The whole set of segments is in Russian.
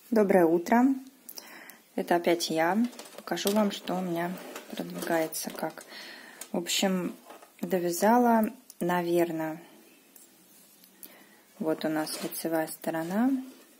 Доброе утро. Это опять я. Покажу вам, что у меня продвигается как. В общем, довязала, наверное, вот у нас лицевая сторона,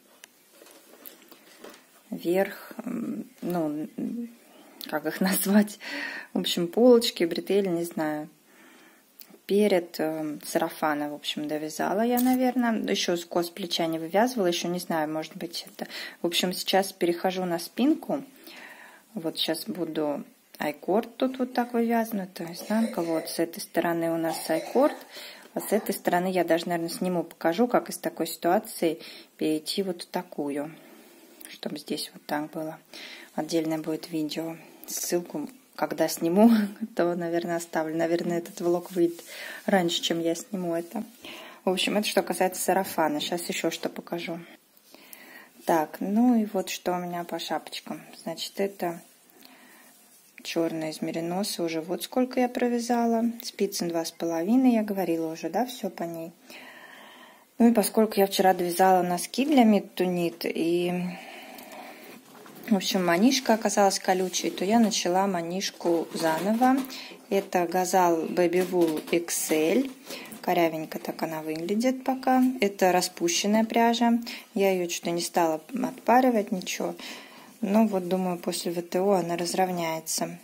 верх, ну, как их назвать, в общем, полочки, бретели, не знаю. Перед сарафана, в общем, довязала я, наверное. Еще скос плеча не вывязывала, еще не знаю, может быть это. В общем, сейчас перехожу на спинку. Вот сейчас буду айкорд тут вот так вывязана, то изнанка. Вот с этой стороны у нас айкорд, а с этой стороны я даже, наверное, сниму, покажу, как из такой ситуации перейти вот в такую, чтобы здесь вот так было. Отдельно будет видео, ссылку. Когда сниму, то, наверное, оставлю. Наверное, этот влог выйдет раньше, чем я сниму это. В общем, это что касается сарафана. Сейчас еще что покажу. Так, ну и вот что у меня по шапочкам. Значит, это черная из мериноса. Уже вот сколько я провязала. Спицы 2,5. Я говорила уже, да, все по ней. Ну и поскольку я вчера довязала носки для Meet to Knit и... В общем, манишка оказалась колючей, то я начала манишку заново. Это Gazal Baby Wool XL. Корявенько так она выглядит пока. Это распущенная пряжа. Я ее что-то не стала отпаривать, ничего. Но вот, думаю, после ВТО она разровняется.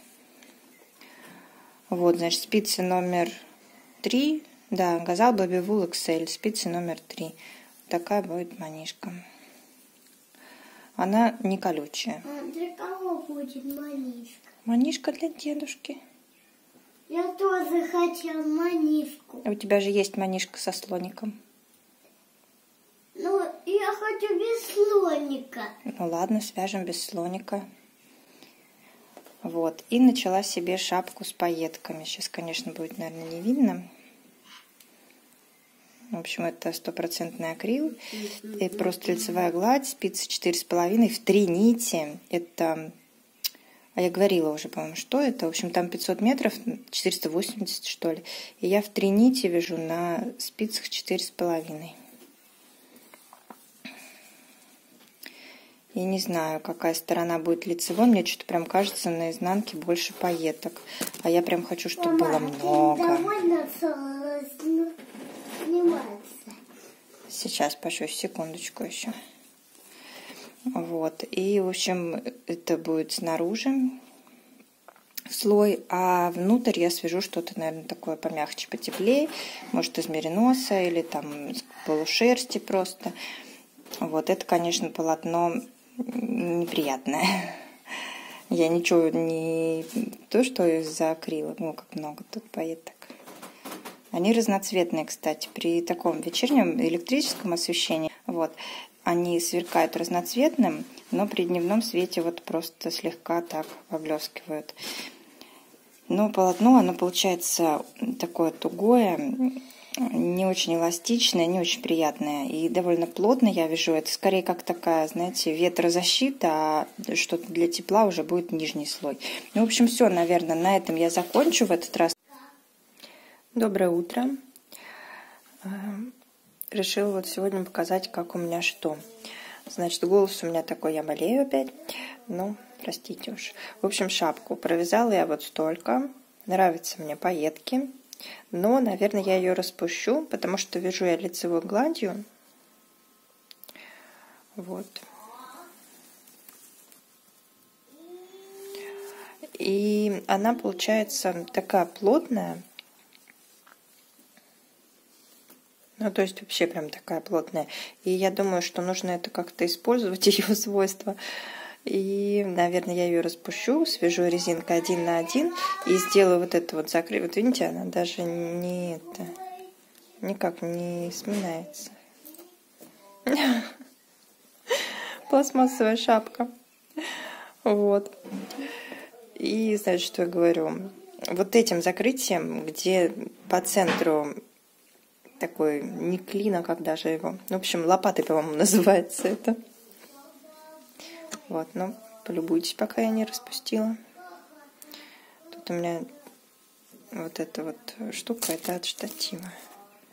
Вот, значит, спицы номер 3. Да, Gazal Baby Wool XL. Спицы номер 3. Такая будет манишка. Она не колючая. А для кого будет манишка? Манишка для дедушки. Я тоже хотела манишку. У тебя же есть манишка со слоником. Ну, я хочу без слоника. Ну ладно, свяжем без слоника. Вот. И начала себе шапку с пайетками. Сейчас, конечно, будет, наверное, не видно. В общем, это 100% акрил. И просто лицевая гладь, спицы 4,5 в 3 нити. Это, а я говорила уже, по-моему, что это. В общем, там 500 метров, 480, что ли. И я в 3 нити вяжу на спицах 4,5. Я не знаю, какая сторона будет лицевой. Мне что-то прям кажется, на изнанке больше пайеток. А я прям хочу, чтобы было много. Сейчас пошью, секундочку еще. Вот. И, в общем, это будет снаружи слой, а внутрь я свяжу что-то, наверное, такое помягче, потеплее. Может, из мериноса или там из полушерсти просто. Вот. Это, конечно, полотно неприятное. Я ничего не... То, что из-за акрила. Ну, как много тут пайеток. Они разноцветные, кстати, при таком вечернем электрическом освещении. Вот, они сверкают разноцветным, но при дневном свете вот просто слегка так поблескивают. Но полотно, оно получается такое тугое, не очень эластичное, не очень приятное. И довольно плотно я вяжу. Это скорее как такая, знаете, ветрозащита, а что-то для тепла уже будет нижний слой. Ну, в общем, все, наверное, на этом я закончу в этот раз. Доброе утро. Решила вот сегодня показать, как у меня что. Значит, голос у меня такой, я болею опять. Ну, простите уж. В общем, шапку провязала я вот столько. Нравятся мне пайетки. Но, наверное, я ее распущу, потому что вяжу я лицевой гладью. Вот. И она получается такая плотная. Ну, то есть вообще прям такая плотная. И я думаю, что нужно это как-то использовать, ее свойства. И, наверное, я ее распущу, свяжу резинкой 1 на 1 и сделаю вот это вот закрыть. Вот видите, она даже не это, никак не сминается. Пластмассовая шапка. Вот. И, знаете, что я говорю? Вот этим закрытием, где по центру такой не клин, а как даже его. В общем, лопатой, по-моему, называется это. Вот, ну, полюбуйтесь, пока я не распустила. Тут у меня вот эта вот штука, это от штатива.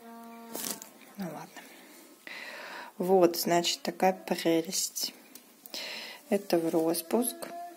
Ну ладно. Вот, значит, такая прелесть. Это в распуск.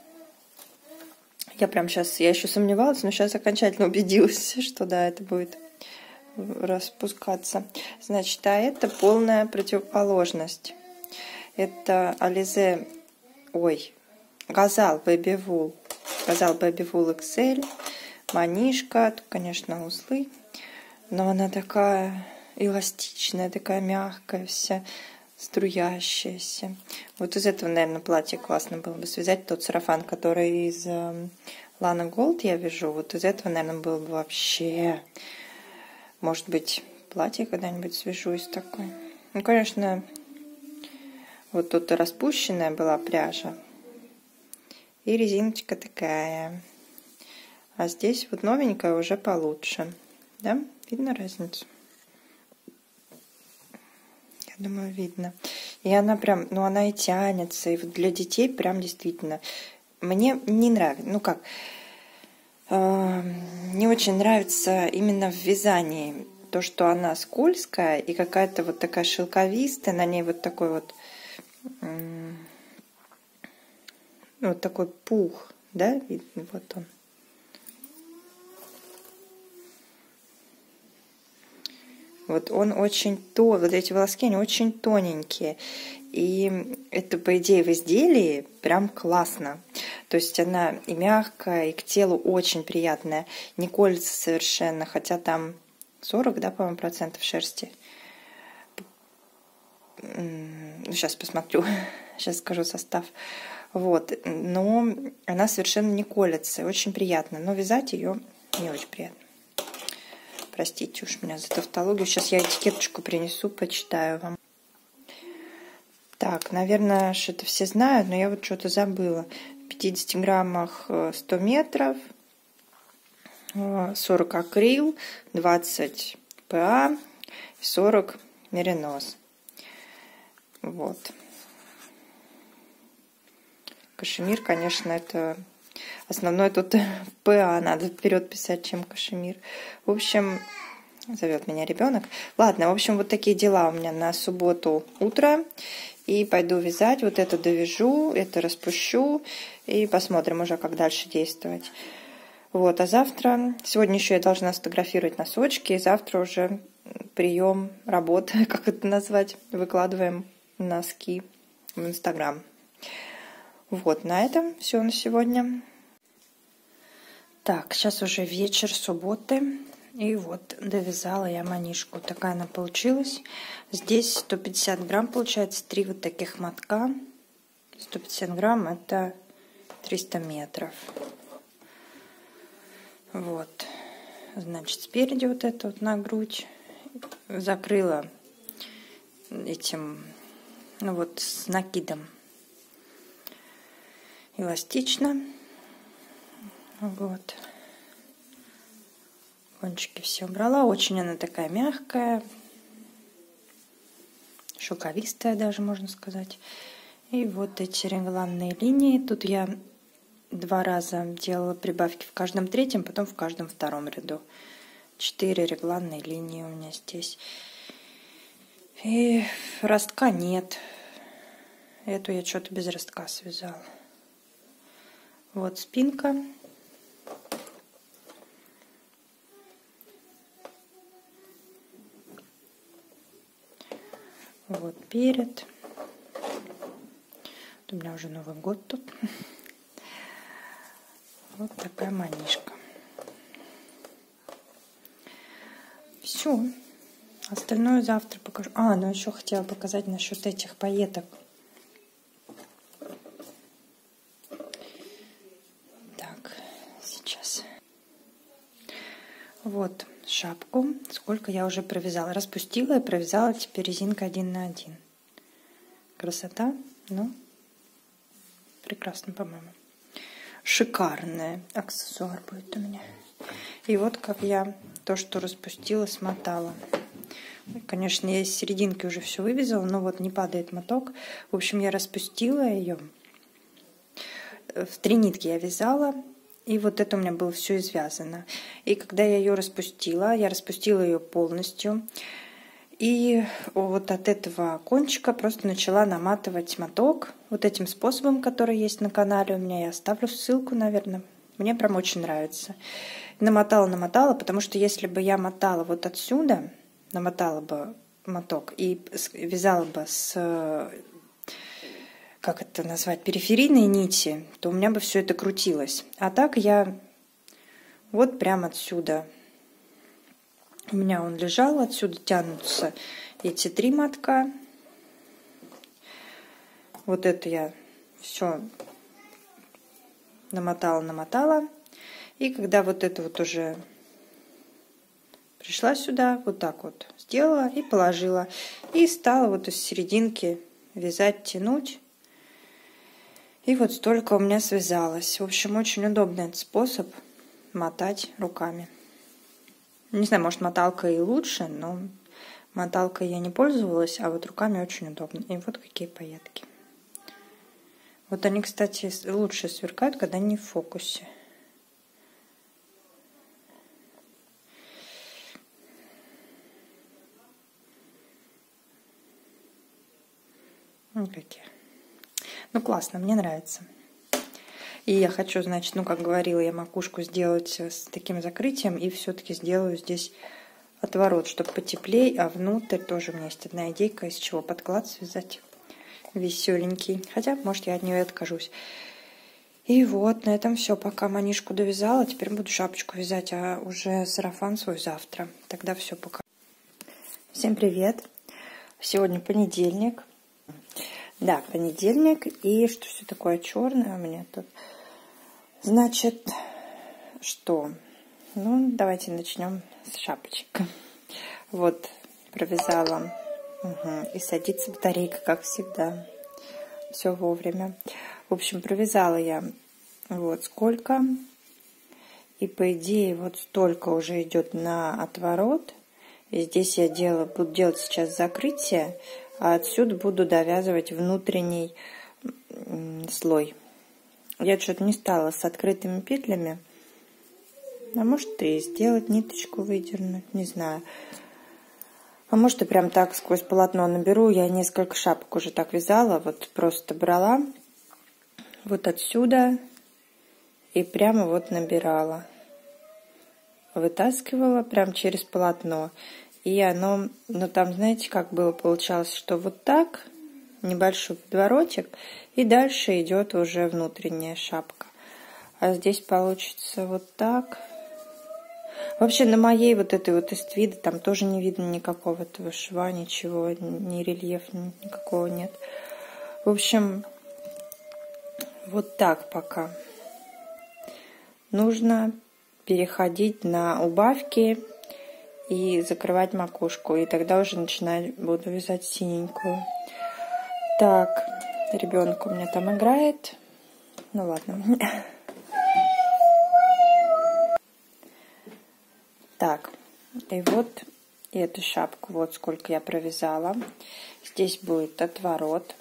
Я прям сейчас, я еще сомневалась, но сейчас окончательно убедилась, что да, это будет распускаться. Значит, а это полная противоположность. Это Alize, Газал Baby Wool. Газал Baby Wool XL. Манишка, тут, конечно, узлы. Но она такая эластичная, такая мягкая вся, струящаяся. Вот из этого, наверное, платье классно было бы связать. Тот сарафан, который из Lana Gold я вяжу, вот из этого, наверное, было бы вообще... Может быть, платье когда-нибудь свяжу из такой. Ну, конечно, вот тут распущенная была пряжа. И резиночка такая. А здесь вот новенькая уже получше. Да? Видно разницу? Я думаю, видно. И она прям, ну она и тянется. И вот для детей прям действительно. Мне не нравится. Ну как? Не очень нравится именно в вязании то, что она скользкая и какая-то вот такая шелковистая, на ней вот такой вот, вот такой пух, да, видно, вот он. Вот он очень вот эти волоски, они очень тоненькие. И это, по идее, в изделии прям классно. То есть она и мягкая, и к телу очень приятная. Не колется совершенно, хотя там 40, да, по-моему, процентов шерсти. Сейчас посмотрю, сейчас скажу состав. Вот, но она совершенно не колется, очень приятно. Но вязать ее не очень приятно. Простите уж меня за тавтологию. Сейчас я этикеточку принесу, почитаю вам. Так, наверное, что-то все знают, но я вот что-то забыла. В 50 граммах 100 метров, 40 акрил, 20 ПА, 40 меринос. Вот. Кашемир, конечно, это... Основное тут ПА надо вперед писать, чем кашемир. В общем, зовет меня ребенок. Ладно, в общем, вот такие дела у меня на субботу утро. И пойду вязать. Вот это довяжу, это распущу. И посмотрим уже, как дальше действовать. Вот, а завтра... Сегодня еще я должна сфотографировать носочки. И завтра уже прием работы, как это назвать. Выкладываем носки в Инстаграм. Вот, на этом все на сегодня. Так, сейчас уже вечер субботы. И вот довязала я манишку. Такая она получилась. Здесь 150 грамм получается. 3 вот таких мотка. 150 грамм это 300 метров. Вот. Значит, спереди вот это вот на грудь. Закрыла этим, ну вот, с накидом. Эластично. Вот. Кончики все убрала. Очень она такая мягкая. Шелковистая даже, можно сказать. И вот эти регланные линии. Тут я 2 раза делала прибавки в каждом третьем, потом в каждом втором ряду. 4 регланные линии у меня здесь. И ростка нет. Эту я что-то без ростка связала. Вот спинка. Вот перед. Вот у меня уже Новый год тут. Вот такая манишка. Все. Остальное завтра покажу. Ну еще хотела показать насчет этих пайеток. Так, сейчас. Вот шапку. Сколько я уже провязала. Распустила и провязала теперь резинка 1 на 1. Красота. Ну, прекрасно, по-моему. Шикарный аксессуар будет у меня. И вот как я то, что распустила, смотала. Конечно, я из серединки уже все вывязала, но вот не падает моток. В общем, я распустила ее. В 3 нитки я вязала. И вот это у меня было все извязано. И когда я ее распустила, я распустила ее полностью. И вот от этого кончика просто начала наматывать моток вот этим способом, который есть на канале у меня. Я оставлю ссылку, наверное. Мне прям очень нравится. Намотала, потому что если бы я мотала вот отсюда, намотала бы моток и вязала бы с, как это назвать, периферийной нити, то у меня бы все это крутилось. А так я вот прямо отсюда. У меня он лежал, отсюда тянутся эти 3 мотка. Вот это я все намотала. И когда вот это вот уже пришла сюда, вот так вот сделала и положила. И стала вот из серединки вязать, тянуть. И вот столько у меня связалось. В общем, очень удобный этот способ мотать руками. Не знаю, может, моталка и лучше, но моталкой я не пользовалась, а вот руками очень удобно. И вот какие пайетки. Вот они, кстати, лучше сверкают, когда не в фокусе. Вот какие. Ну, классно, мне нравится. И я хочу, значит, ну, как говорила, я макушку сделать с таким закрытием. И все-таки сделаю здесь отворот, чтобы потеплее. А внутрь тоже у меня есть одна идейка, из чего подклад связать. Веселенький. Хотя, может, я от нее и откажусь. И вот, на этом все. Пока манишку довязала, теперь буду шапочку вязать, а уже сарафан свой завтра. Тогда все, пока. Всем привет. Сегодня понедельник. Да, понедельник. И что все такое черное у меня тут? Значит, что? Ну, давайте начнем с шапочек. Вот, провязала. Угу. И садится батарейка, как всегда. Все вовремя. В общем, провязала я вот сколько. И по идее вот столько уже идет на отворот. И здесь я буду делать сейчас закрытие, а отсюда буду довязывать внутренний слой. Я что-то не стала с открытыми петлями. А может и сделать, ниточку выдернуть, не знаю. А может и прям так сквозь полотно наберу. Я несколько шапок уже так вязала. Вот просто брала вот отсюда и прямо вот набирала. Вытаскивала прям через полотно. И оно, ну там, знаете, как было, получалось, что вот так, небольшой подворотик, и дальше идет уже внутренняя шапка. А здесь получится вот так. Вообще на моей вот этой вот эствиде там тоже не видно никакого этого шва, ничего, ни рельефа никакого нет. В общем, вот так пока. Нужно переходить на убавки и закрывать макушку. И тогда уже буду вязать синенькую. Так, ребенок у меня там играет. Ну ладно. Так, и вот эту шапку, вот сколько я провязала. Здесь будет отворот.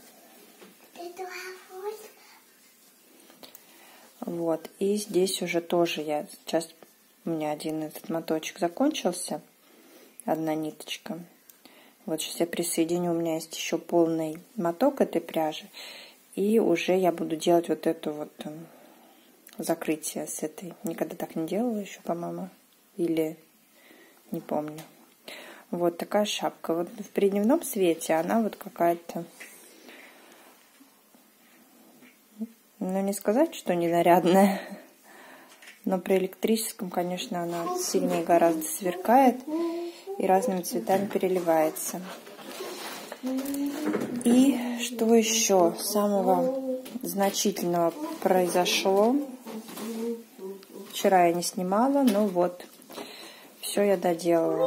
Вот, и здесь уже тоже сейчас у меня один этот моточек закончился, одна ниточка. Вот сейчас я присоединю, у меня есть еще полный моток этой пряжи, и уже я буду делать вот это вот закрытие с этой. Никогда так не делала еще, по-моему, или не помню. Вот такая шапка. Вот в дневном свете она вот какая-то, ну не сказать, что не нарядная, но при электрическом, конечно, она сильнее гораздо сверкает и разными цветами переливается. И что еще самого значительного произошло? Вчера я не снимала, но вот все я доделала.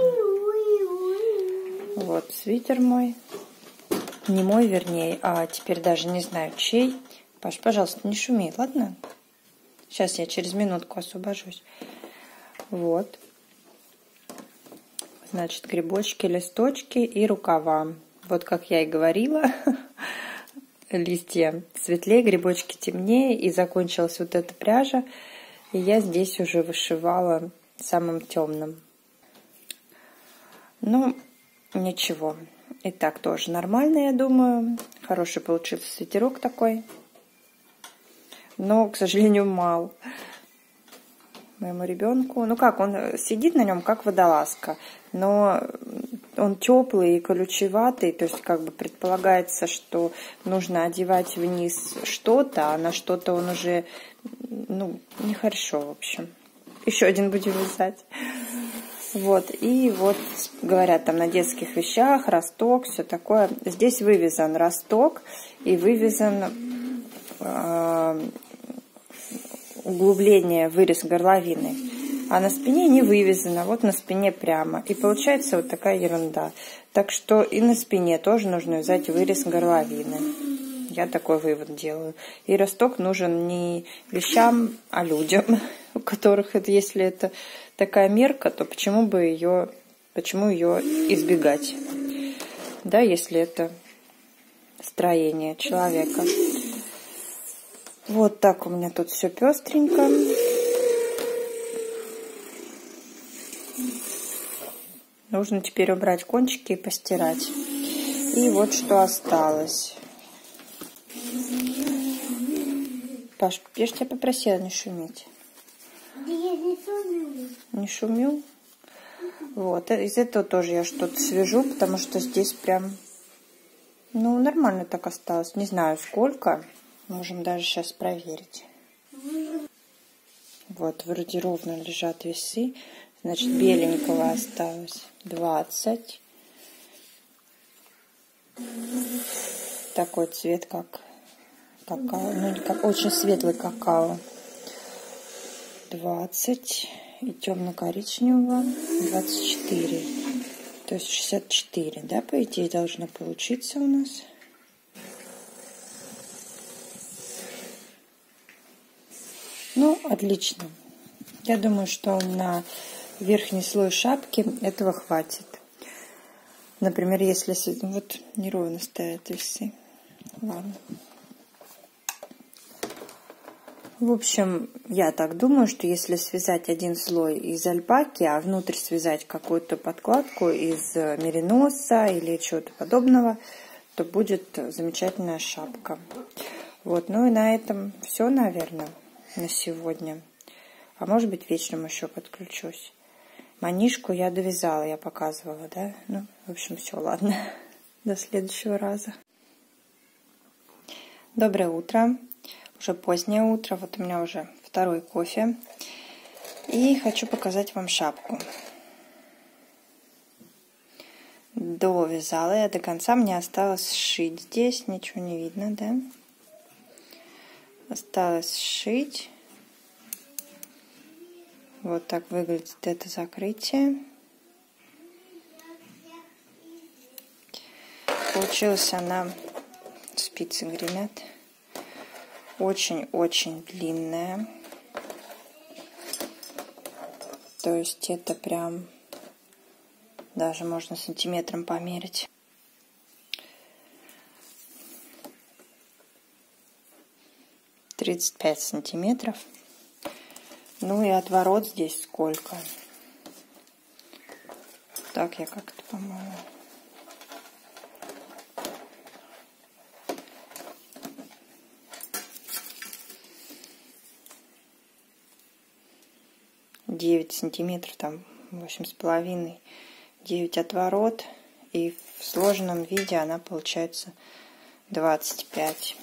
Вот свитер мой, не мой, вернее, а теперь даже не знаю чей. Паш, пожалуйста, не шуми, ладно? Сейчас я через минутку освобожусь. Вот. Значит, грибочки, листочки и рукава. Вот как я и говорила, листья светлее, грибочки темнее. И закончилась вот эта пряжа. И я здесь уже вышивала самым темным. Ну, ничего. И так тоже нормально, я думаю. Хороший получился свитерок такой. Но, к сожалению, мал моему ребенку. Ну как, он сидит на нем как водолазка, но он теплый и колючеватый, то есть как бы предполагается, что нужно одевать вниз что-то, а на что-то он уже, ну, нехорошо, в общем. Еще один будем вязать. Вот, и вот говорят там на детских вещах, росток, все такое. Здесь вывязан росток и вывязан углубление, вырез горловины. А на спине не вывязано, вот на спине прямо. И получается вот такая ерунда. Так что и на спине тоже нужно взять вырез горловины. Я такой вывод делаю. И росток нужен не вещам, а людям, у которых, если это такая мерка, то почему ее избегать? Да, если это строение человека. Вот так у меня тут все пестренько. Нужно теперь убрать кончики и постирать. И вот что осталось. Паш, я же тебя попросила не шуметь. Да я не шумю. Не шумю? Вот. Из этого тоже я что-то свяжу, потому что здесь прям, ну, нормально так осталось. Не знаю, сколько. Можем даже сейчас проверить. Вот, вроде ровно лежат весы. Значит, беленького осталось 20. Такой цвет, как какао. Ну, как очень светлый какао. 20. И темно-коричневого 24. То есть 64, да, по идее, должно получиться у нас. Ну, отлично. Я думаю, что на верхний слой шапки этого хватит. Например, если... Вот неровно стоят весы. Ладно. В общем, я так думаю, что если связать один слой из альпаки, а внутрь связать какую-то подкладку из мериноса или чего-то подобного, то будет замечательная шапка. Вот, ну и на этом все, наверное, на сегодня. А может быть, вечером еще подключусь. Манишку я довязала, я показывала, да? Ну, в общем, все, ладно. До следующего раза. Доброе утро. Уже позднее утро. Вот у меня уже второй кофе. И хочу показать вам шапку. Довязала я до конца. Мне осталось сшить здесь. Ничего не видно, да? Осталось сшить. Вот так выглядит это закрытие. Получилась она, спицы гремят, очень-очень длинная. То есть это прям даже можно сантиметром померить. — 35 сантиметров. Ну и отворот здесь сколько? Так я как-то, по-моему. Девять сантиметров, там 8,5, 9 отворот. И в сложенном виде она получается 25.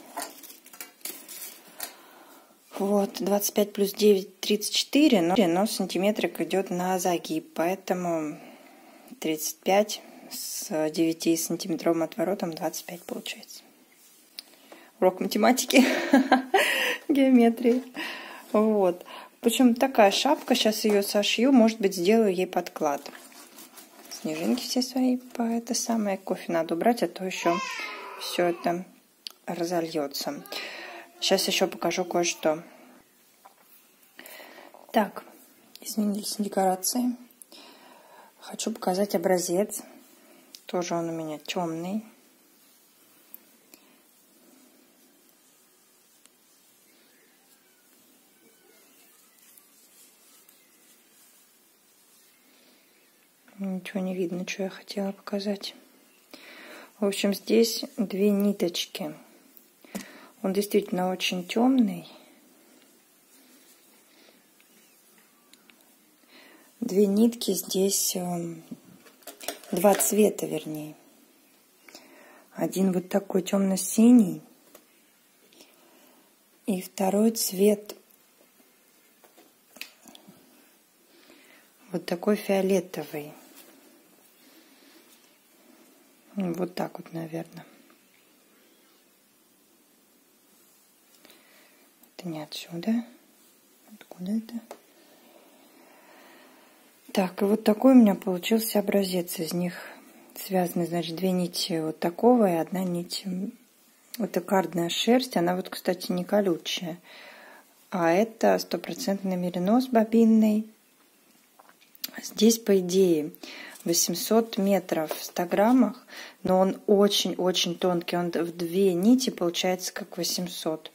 Вот, 25 плюс 9, 34, но сантиметрик идет на загиб, поэтому 35 с 9-сантиметровым отворотом 25 получается. Урок математики, геометрии. Вот. Причем такая шапка, сейчас ее сошью, может быть, сделаю ей подклад. Снежинки все свои по это самое. Кофе надо убрать, а то еще все это разольется. Сейчас еще покажу кое-что. Так, изменились декорации. Хочу показать образец. Тоже он у меня темный. ничего не видно, что я хотела показать. В общем, здесь две ниточки. Он действительно очень темный. Две нитки здесь, два цвета, вернее. Один вот такой темно-синий. И второй цвет вот такой фиолетовый. Вот так вот, наверное. Это не отсюда. Откуда это? Так, и вот такой у меня получился образец. Из них связаны, значит, две нити вот такого и одна нить. Вот аккордная шерсть. Она вот, кстати, не колючая. А это 100% меринос бобинный. Здесь, по идее, 800 метров в 100 граммах, но он очень-очень тонкий. Он в две нити получается как 800.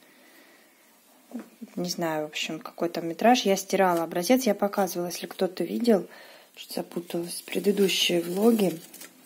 Не знаю, в общем, какой там метраж. Я стирала образец, я показывала, если кто-то видел. Что-то запуталась. Предыдущие влоги.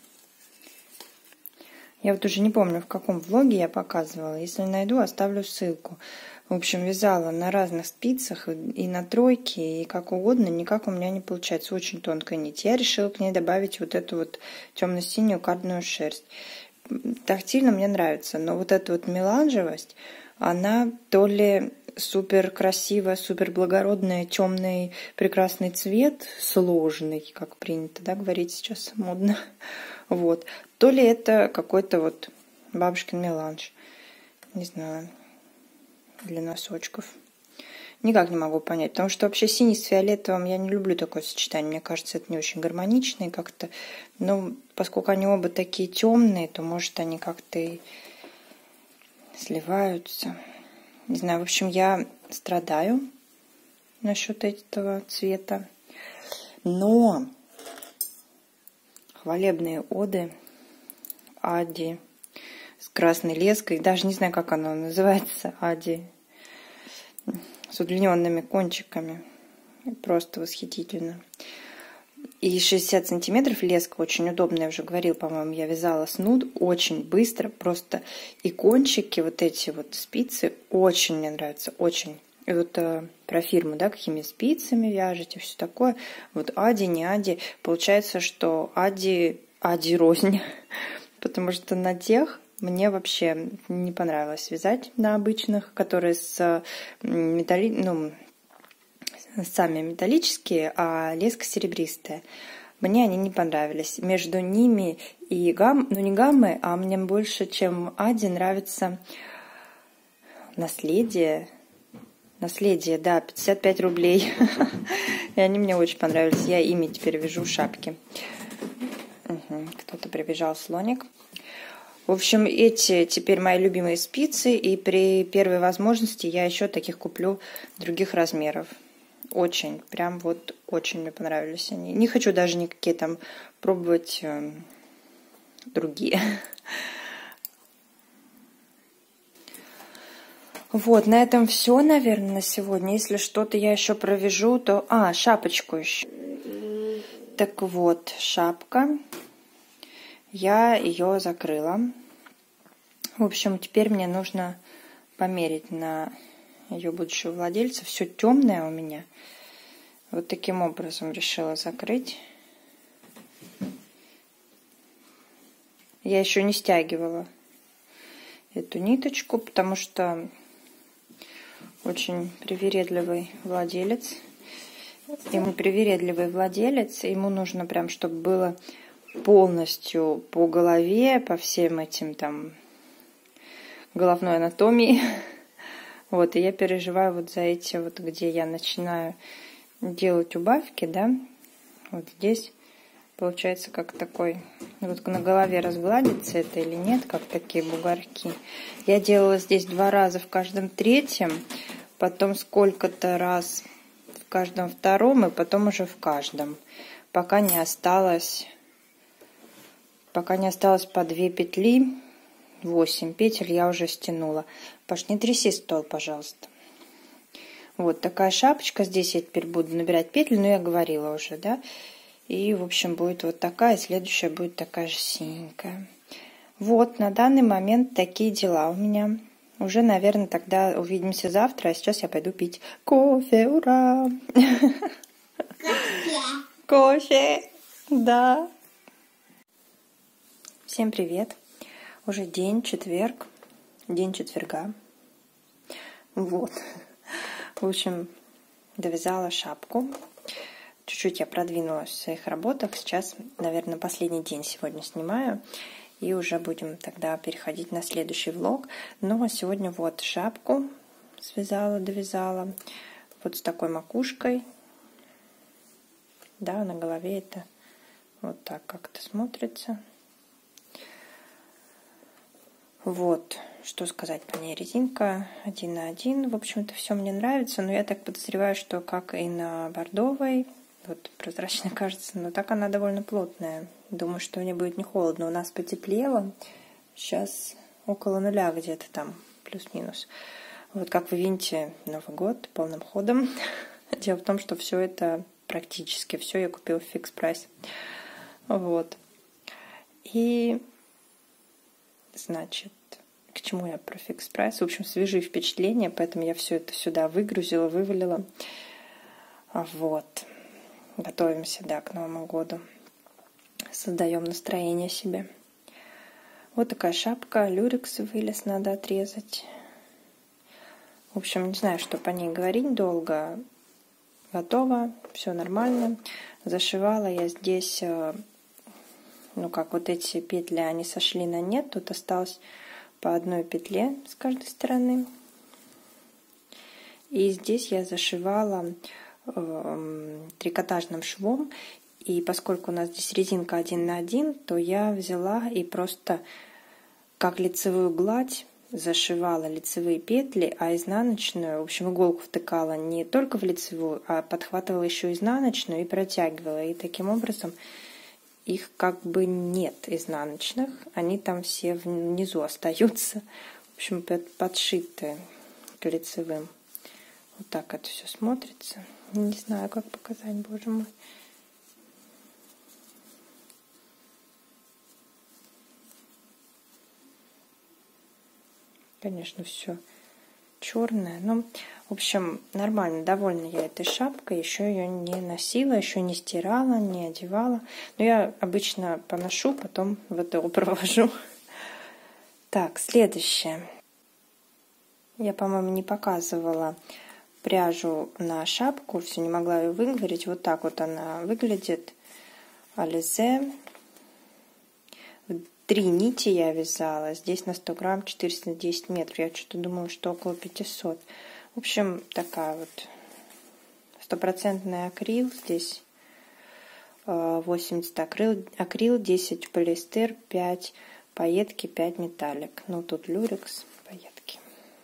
Я вот уже не помню, в каком влоге я показывала. Если найду, оставлю ссылку. В общем, вязала на разных спицах и на тройке, и как угодно, никак у меня не получается. Очень тонкая нить. Я решила к ней добавить вот эту вот темно-синюю кардную шерсть. Тактильно мне нравится, но вот эта вот меланжевость, она то ли супер красивая, супер благородная, темный, прекрасный цвет, сложный, как принято, да, говорить сейчас модно, вот, то ли это какой-то вот бабушкин меланж, не знаю, для носочков. Никак не могу понять, потому что вообще синий с фиолетовым я не люблю такое сочетание. Мне кажется, это не очень гармонично и как-то, ну, поскольку они оба такие темные, то, может, они как-то и сливаются. Не знаю, в общем, я страдаю насчет этого цвета. Но хвалебные оды Ади с красной леской, даже не знаю, как оно называется, Ади с удлиненными кончиками. Просто восхитительно. И 60 сантиметров леска очень удобная, я уже говорила, по-моему, я вязала с нуд очень быстро, просто и кончики, вот эти вот спицы, очень мне нравятся, очень. И вот про фирму, да, какими спицами вяжете, все такое. Вот Ади, не Ади, получается, что Ади рознь, потому что на тех мне вообще не понравилось вязать на обычных, которые сами металлические, а леска серебристая. Мне они не понравились. Между ними и не гаммы, а мне больше, чем Ади, нравится наследие. Наследие, да, 55 рублей. И они мне очень понравились. Я ими теперь вяжу шапки. Кто-то прибежал, слоник. В общем, эти теперь мои любимые спицы, и при первой возможности я еще таких куплю других размеров. Очень, прям вот очень мне понравились они. Не хочу даже никакие там пробовать другие. Вот, на этом все, наверное, на сегодня. Если что-то я еще провяжу, то... шапочку еще. Так вот, шапка. Я ее закрыла. В общем, теперь мне нужно померить на ее будущего владельца. Все темное у меня. Вот таким образом решила закрыть. Я еще не стягивала эту ниточку, потому что очень привередливый владелец. Ему нужно прям, чтобы было полностью по голове, по всем этим там головной анатомии. Вот, и я переживаю вот за эти вот, где я начинаю делать убавки, да, вот здесь получается как такой, вот на голове разгладится это или нет, как такие бугорки. Я делала здесь 2 раза в каждом третьем, потом сколько-то раз в каждом втором и потом уже в каждом, пока не осталось по 2 петли. 8 петель я уже стянула. Паш, не тряси стол, пожалуйста. Вот такая шапочка. Здесь я теперь буду набирать петли, но я говорила уже, да. И, в общем, будет вот такая, и следующая будет такая же синенькая. Вот, на данный момент такие дела у меня. Уже, наверное, тогда увидимся завтра, а сейчас я пойду пить кофе. Ура! Кофе! Да! Всем привет! Уже день четверг, день четверга. Вот. В общем, довязала шапку. Чуть-чуть я продвинулась в своих работах. Сейчас, наверное, последний день сегодня снимаю. И уже будем тогда переходить на следующий влог. Но сегодня вот шапку связала, довязала. Вот с такой макушкой. Да, на голове это вот так как-то смотрится. Вот, что сказать по ней. Резинка 1 на 1. В общем-то, все мне нравится. Но я так подозреваю, что как и на бордовой. Вот прозрачно кажется, но так она довольно плотная. Думаю, что мне будет не холодно. У нас потеплело. Сейчас около 0 где-то там, плюс-минус. Вот как вы видите, Новый год полным ходом. Дело в том, что все это практически все я купила в фикс прайс. Вот. И, значит, к чему я про фикс прайс? В общем, свежие впечатления, поэтому я все это сюда выгрузила, вывалила. Вот. Готовимся, да, к Новому году. Создаем настроение себе. Вот такая шапка. Люрекс вылез, надо отрезать. В общем, не знаю, что по ней говорить долго. Готово, все нормально. Зашивала я здесь, ну как вот эти петли, они сошли на нет. Тут осталось по одной петле с каждой стороны. И здесь я зашивала трикотажным швом. И поскольку у нас здесь резинка 1 на 1, то я взяла и просто как лицевую гладь зашивала лицевые петли, а изнаночную, в общем, иголку втыкала не только в лицевую, а подхватывала еще изнаночную и протягивала. И таким образом их как бы нет изнаночных, они там все внизу остаются, в общем, подшитые к лицевым. Вот так это все смотрится. Не знаю, как показать, боже мой. Конечно, все черное. Но, в общем, нормально, довольна я этой шапкой. Еще ее не носила, еще не стирала, не одевала. Но я обычно поношу, потом ВТО провожу. Так, следующее. Я, по-моему, не показывала пряжу на шапку. Все, не могла ее выговорить. Вот так вот она выглядит. Ализе. 3 нити я вязала. Здесь на 100 грамм 410 метров. Я что-то думала, что около 500. В общем, такая вот 100% акрил. Здесь 80 акрил, 10 полиэстер, 5 пайетки, 5 металлик. Ну, тут люрекс, пайетки.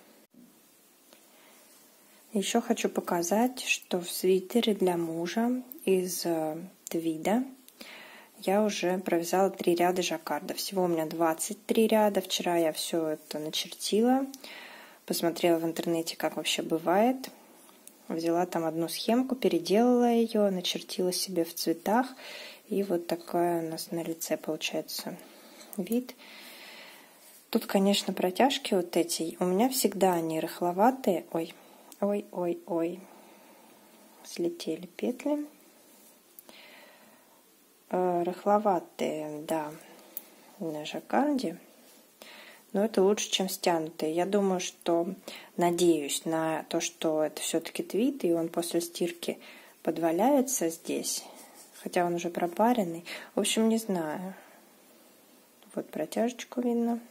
Еще хочу показать, что в свитере для мужа из твида я уже провязала 3 ряда жаккарда. Всего у меня 23 ряда. Вчера я все это начертила. Посмотрела в интернете, как вообще бывает. Взяла там одну схемку, переделала ее, начертила себе в цветах. И вот такая у нас на лице получается вид. Тут, конечно, протяжки вот эти. У меня всегда они рыхловатые. Ой. Слетели петли. Рыхловатые, да, на жаккарде. Но это лучше, чем стянутые. Я думаю, что, надеюсь на то, что это все-таки твид, и он после стирки подваляется здесь. Хотя он уже пропаренный. В общем, не знаю. Вот протяжечку видно.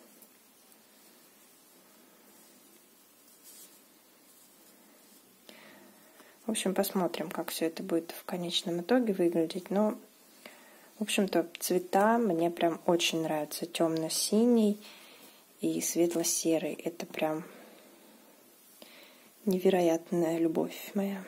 В общем, посмотрим, как все это будет в конечном итоге выглядеть. Но, в общем-то, цвета мне прям очень нравятся. Темно-синий и светло-серый. Это прям невероятная любовь моя.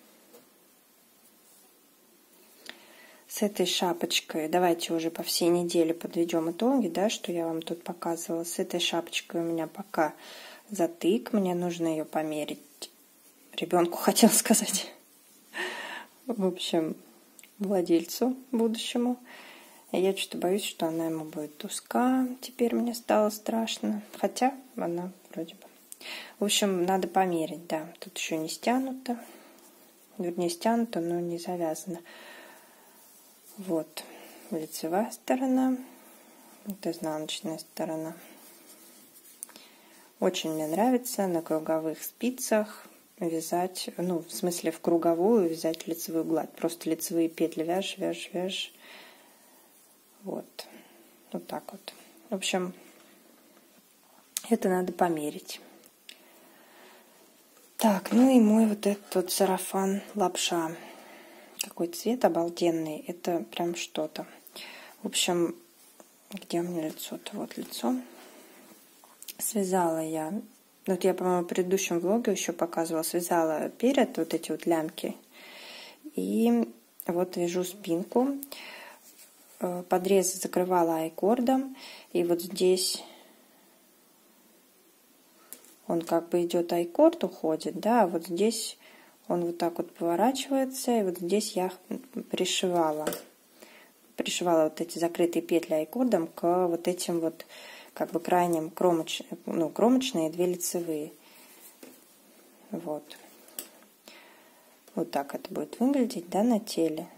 С этой шапочкой, давайте уже по всей неделе подведем итоги, да, что я вам тут показывала. С этой шапочкой у меня пока затык. Мне нужно ее померить. Ребенку хотела сказать. В общем, владельцу будущему. Я что-то боюсь, что она ему будет узка. Теперь мне стало страшно. Хотя она вроде бы. В общем, надо померить, да. Тут еще не стянуто. Вернее, стянуто, но не завязано. Вот лицевая сторона. Вот изнаночная сторона. Очень мне нравится на круговых спицах вязать, ну, в смысле в круговую вязать лицевую гладь. Просто лицевые петли вяжешь. Вот. Вот так вот. В общем, это надо померить. Так, ну и мой вот этот вот сарафан лапша. Какой цвет обалденный. Это прям что-то. В общем, где у меня лицо-то? Вот лицо. Связала я. Вот я, по-моему, в предыдущем влоге еще показывала. Связала перед вот эти вот лямки. И вот вяжу спинку. Подрез закрывала айкордом. И вот здесь он как бы идет айкорд, уходит, да, а вот здесь он вот так вот поворачивается, и вот здесь я пришивала вот эти закрытые петли айкордом к вот этим вот как бы крайним кромочные, 2 лицевые. Вот. Вот так это будет выглядеть, да, на теле.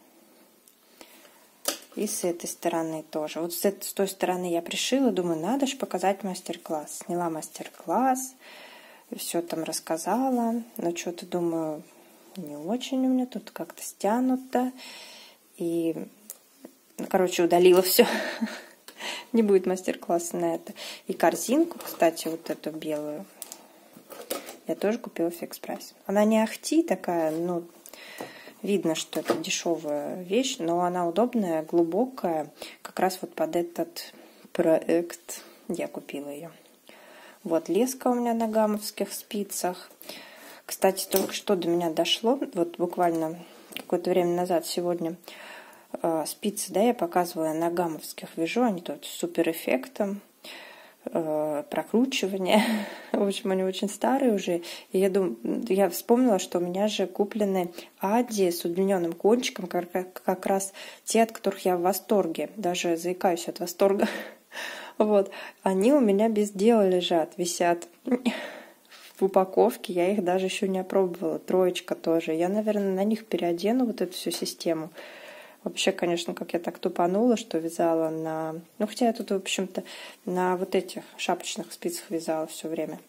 И с этой стороны тоже. Вот с той стороны я пришила, думаю, надо же показать мастер-класс. Сняла мастер-класс, все там рассказала, но что-то, думаю, не очень у меня тут как-то стянуто. И, короче, удалила все. Не будет мастер-класса на это. И корзинку, кстати, вот эту белую, я тоже купила в Фикс-прайсе. Она не ахти такая, ну, видно, что это дешевая вещь, но она удобная, глубокая. Как раз вот под этот проект я купила ее. Вот леска у меня на гамовских спицах. Кстати, только что до меня дошло, вот буквально какое-то время назад, сегодня, спицы, да, я показывала, я на гамовских вяжу, они тут с супер эффектом, прокручивание. В общем, они очень старые уже. И я вспомнила, что у меня же куплены Адди с удлиненным кончиком, как раз те, от которых я в восторге. Даже заикаюсь от восторга. Вот. Они у меня без дела лежат, висят в упаковке. Я их даже еще не опробовала. 3 тоже. Я, наверное, на них переодену вот эту всю систему. Вообще, конечно, как я так тупанула, что вязала на... Ну, хотя я тут, в общем-то, на вот этих шапочных спицах вязала все время.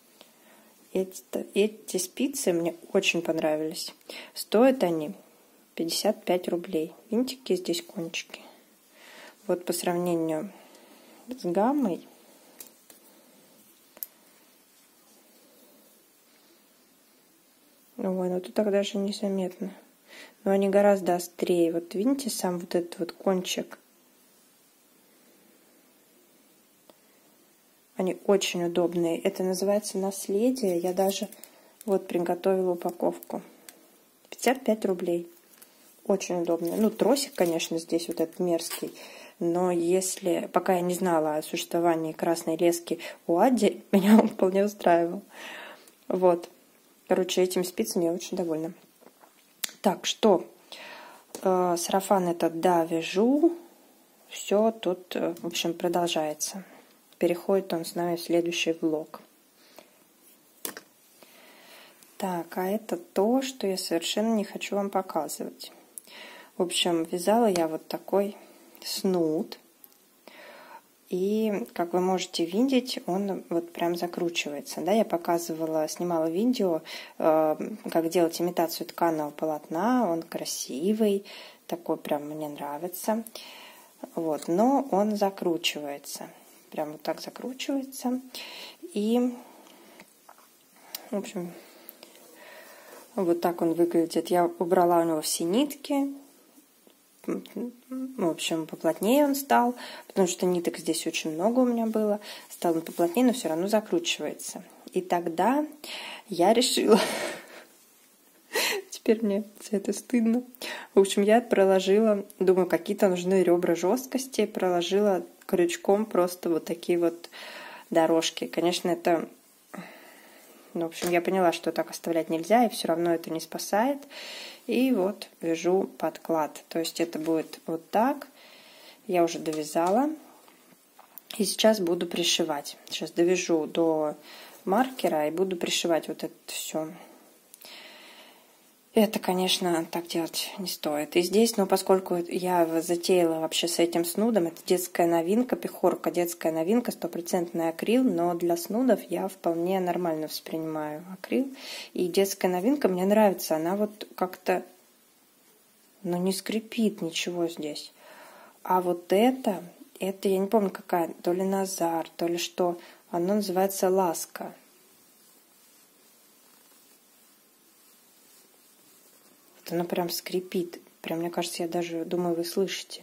Эти спицы мне очень понравились. Стоят они 55 рублей. Видите, какие здесь кончики? Вот по сравнению с гаммой. Ой, ну тут так даже незаметно. Но они гораздо острее. Вот видите, сам вот этот вот кончик. Они очень удобные. Это называется наследие. Я даже вот приготовила упаковку. 55 рублей. Очень удобно. Ну, тросик, конечно, здесь вот этот мерзкий. Но если... Пока я не знала о существовании красной лески у Адди, меня он вполне устраивал. Вот. Короче, этими спицами я очень довольна. Так, что? Сарафан этот, да, вяжу. Все тут, в общем, продолжается. Переходит он с нами в следующий влог. Так, а это то, что я совершенно не хочу вам показывать. В общем, вязала я вот такой снуд. И, как вы можете видеть, он вот прям закручивается. Да, я показывала, снимала видео, как делать имитацию тканого полотна. Он красивый, такой прям мне нравится. Вот, но он закручивается. Прям вот так закручивается. И, в общем, вот так он выглядит. Я убрала у него все нитки. В общем, поплотнее он стал, потому что ниток здесь очень много у меня было. Стал он поплотнее, но все равно закручивается. И тогда я решила... Теперь мне за это стыдно. В общем, я проложила, думаю, какие-то нужны ребра жесткости, проложила крючком просто вот такие вот дорожки. Конечно, это... Ну, в общем, я поняла, что так оставлять нельзя, и все равно это не спасает. И вот вяжу подклад. То есть это будет вот так. Я уже довязала. И сейчас буду пришивать. Сейчас довяжу до маркера и буду пришивать вот это все. Это, конечно, так делать не стоит. И здесь, но поскольку я затеяла вообще с этим снудом, это детская новинка, пехорка, детская новинка, 100% акрил, но для снудов я вполне нормально воспринимаю акрил. И детская новинка мне нравится, она вот как-то, ну, не скрипит ничего здесь. А вот это я не помню какая, то ли Назар, то ли что, оно называется Ласка. Оно прям скрипит. Прям, мне кажется, я даже думаю, вы слышите.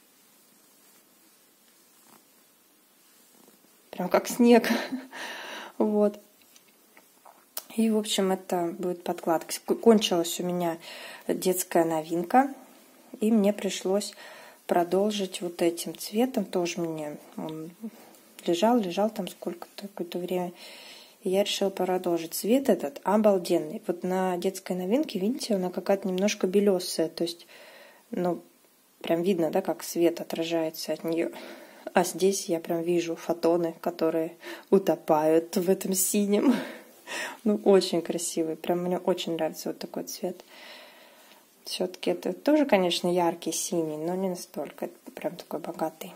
Прям как снег. Вот. И, в общем, это будет подкладка. Кончилась у меня детская новинка. И мне пришлось продолжить вот этим цветом. Тоже мне он лежал там сколько-то, какое-то время. И я решила продолжить. Цвет этот обалденный. Вот на детской новинке, видите, она какая-то немножко белесая. То есть, ну, прям видно, да, как свет отражается от нее. А здесь я прям вижу фотоны, которые утопают в этом синем. Ну, очень красивый. Прям мне очень нравится вот такой цвет. Все-таки это тоже, конечно, яркий синий, но не настолько. Это прям такой богатый.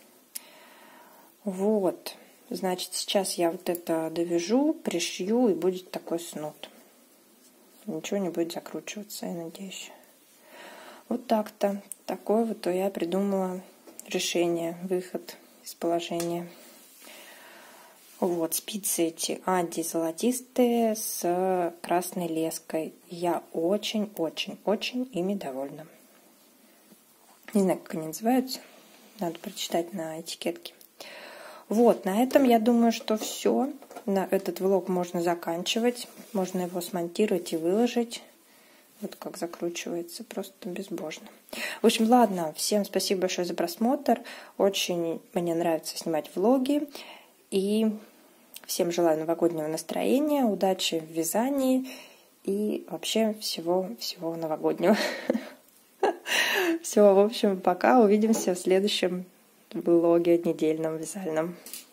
Вот. Значит, сейчас я вот это довяжу, пришью, и будет такой снуд. Ничего не будет закручиваться, я надеюсь. Вот так-то. Такое вот я придумала решение, выход из положения. Вот, спицы эти Адди золотистые с красной леской. Я очень-очень-очень ими довольна. Не знаю, как они называются. Надо прочитать на этикетке. Вот, на этом я думаю, что все. На этот влог можно заканчивать. Можно его смонтировать и выложить. Вот как закручивается, просто безбожно. В общем, ладно, всем спасибо большое за просмотр. Очень мне нравится снимать влоги. И всем желаю новогоднего настроения, удачи в вязании и вообще всего новогоднего. Все, в общем, пока. Увидимся в следующем влоге недельном вязальном.